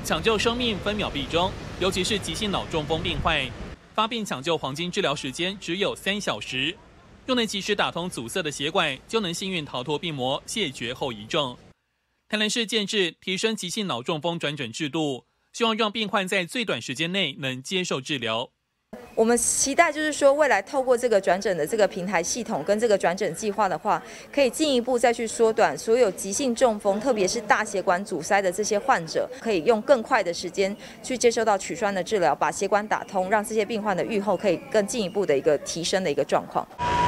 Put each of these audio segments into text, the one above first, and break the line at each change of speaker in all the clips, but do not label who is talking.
抢救生命分秒必争，尤其是急性脑中风病患，发病抢救黄金治疗时间只有3小时。若能及时打通阻塞的血管，就能幸运逃脱病魔，谢绝后遗症。台南市建制提升急性脑中风转诊制度，希望让病患在最短时间内能接受治疗。
我们期待就是说，未来透过这个转诊的这个平台系统跟这个转诊计划的话，可以进一步再去缩短所有急性中风，特别是大血管阻塞的这些患者，可以用更快的时间去接受到取栓的治疗，把血管打通，让这些病患的预后可以更进一步的一个提升的一个状况。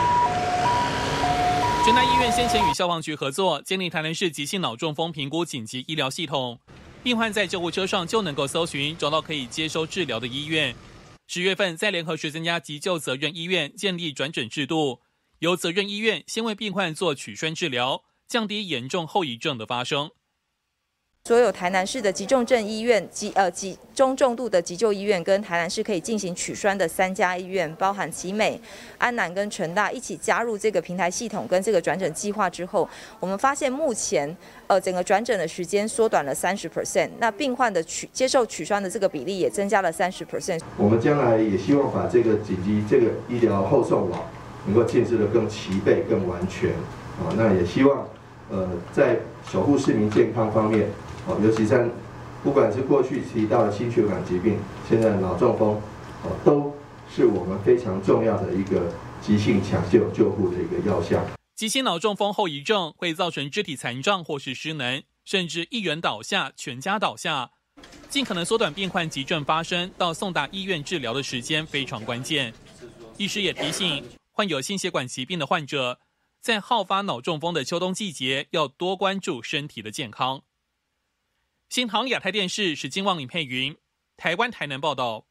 全台医院先前与消防局合作，建立台南市急性脑中风评估紧急医疗系统，病患在救护车上就能够搜寻，找到可以接收治疗的医院。10月份，在联合13家急救责任医院建立转诊制度，由责任医院先为病患做取栓治疗，降低严重后遗症的发生。
所有台南市的急重症医院、中重度的急救医院跟台南市可以进行取栓的3家医院，包含奇美、安南跟成大一起加入这个平台系统跟这个转诊计划之后，我们发现目前整个转诊的时间缩短了30%，那病患的接受取栓的这个比例也增加了30%。
我们将来也希望把这个紧急这个医疗后送网能够建设得更齐备、更完全那也希望在守护市民健康方面。尤其在不管是过去提到的心血管疾病，现在脑中风，都是我们非常重要的一个急性抢救救护的一个要项。
急性脑中风后遗症会造成肢体残障或是失能，甚至一人倒下，全家倒下。尽可能缩短病患急症发生到送达医院治疗的时间非常关键。医师也提醒，患有心血管疾病的患者，在好发脑中风的秋冬季节，要多关注身体的健康。新唐亚太电视史金旺、林佩云，台湾台南报道。